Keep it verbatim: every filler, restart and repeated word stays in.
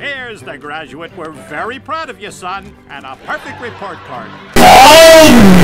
Here's the graduate. We're very proud of you, son, and a perfect report card. Oh!